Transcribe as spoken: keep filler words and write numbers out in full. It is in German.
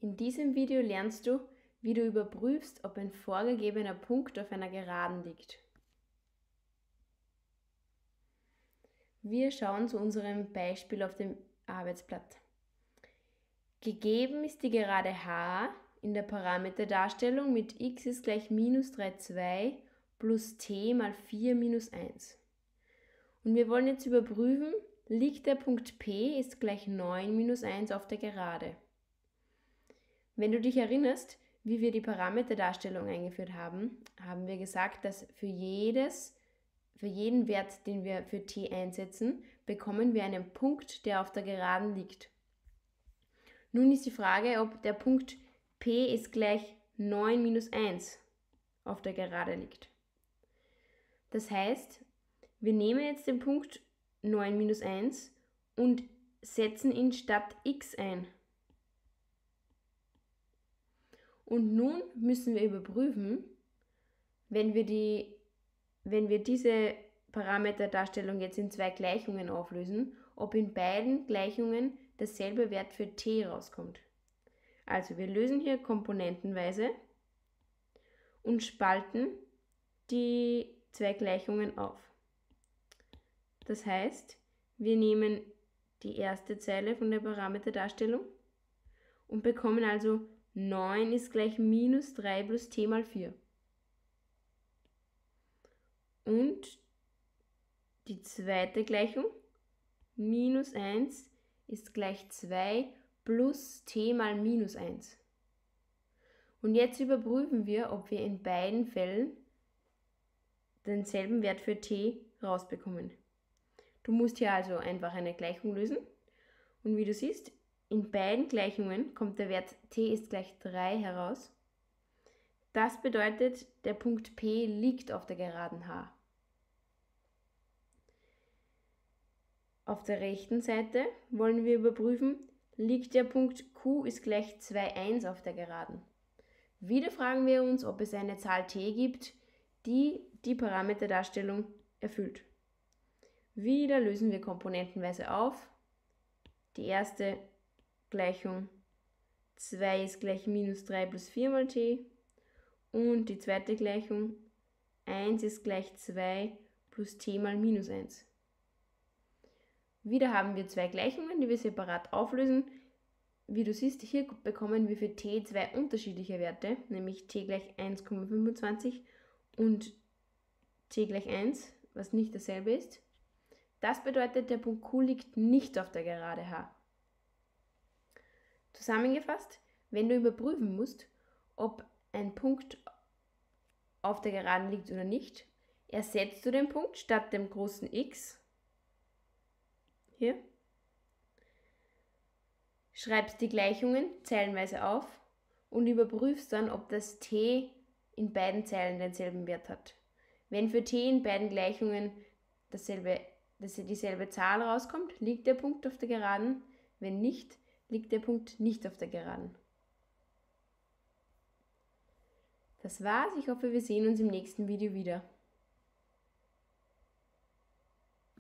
In diesem Video lernst du, wie du überprüfst, ob ein vorgegebener Punkt auf einer Geraden liegt. Wir schauen zu unserem Beispiel auf dem Arbeitsblatt. Gegeben ist die Gerade h in der Parameterdarstellung mit x ist gleich minus drei Komma zwei plus t mal vier minus eins. Und wir wollen jetzt überprüfen, liegt der Punkt P ist gleich neun minus eins auf der Gerade. Wenn du dich erinnerst, wie wir die Parameterdarstellung eingeführt haben, haben wir gesagt, dass für, jedes, für jeden Wert, den wir für t einsetzen, bekommen wir einen Punkt, der auf der Geraden liegt. Nun ist die Frage, ob der Punkt P ist gleich neun minus eins auf der Gerade liegt. Das heißt, wir nehmen jetzt den Punkt neun minus eins und setzen ihn statt x ein. Und nun müssen wir überprüfen, wenn wir, die, wenn wir diese Parameterdarstellung jetzt in zwei Gleichungen auflösen, ob in beiden Gleichungen derselbe Wert für t rauskommt. Also wir lösen hier komponentenweise und spalten die zwei Gleichungen auf. Das heißt, wir nehmen die erste Zeile von der Parameterdarstellung und bekommen also neun ist gleich minus drei plus t mal vier. Und die zweite Gleichung, minus eins ist gleich zwei plus t mal minus eins. Und jetzt überprüfen wir, ob wir in beiden Fällen denselben Wert für t rausbekommen. Du musst hier also einfach eine Gleichung lösen. Und wie du siehst, in beiden Gleichungen kommt der Wert t ist gleich drei heraus. Das bedeutet, der Punkt P liegt auf der Geraden h. Auf der rechten Seite wollen wir überprüfen, liegt der Punkt Q ist gleich zwei Komma eins auf der Geraden. Wieder fragen wir uns, ob es eine Zahl t gibt, die die Parameterdarstellung erfüllt. Wieder lösen wir komponentenweise auf. Die erste Gleichung zwei ist gleich minus drei plus vier mal t und die zweite Gleichung eins ist gleich zwei plus t mal minus eins. Wieder haben wir zwei Gleichungen, die wir separat auflösen. Wie du siehst, hier bekommen wir für t zwei unterschiedliche Werte, nämlich t gleich eins Komma fünfundzwanzig und t gleich eins, was nicht dasselbe ist. Das bedeutet, der Punkt Q liegt nicht auf der Gerade h. Zusammengefasst, wenn du überprüfen musst, ob ein Punkt auf der Geraden liegt oder nicht, ersetzt du den Punkt statt dem großen X, hier, schreibst die Gleichungen zeilenweise auf und überprüfst dann, ob das t in beiden Zeilen denselben Wert hat. Wenn für t in beiden Gleichungen dasselbe, dass dieselbe Zahl rauskommt, liegt der Punkt auf der Geraden. Wenn nicht, liegt der Punkt nicht auf der Geraden. Das war's. Ich hoffe, wir sehen uns im nächsten Video wieder.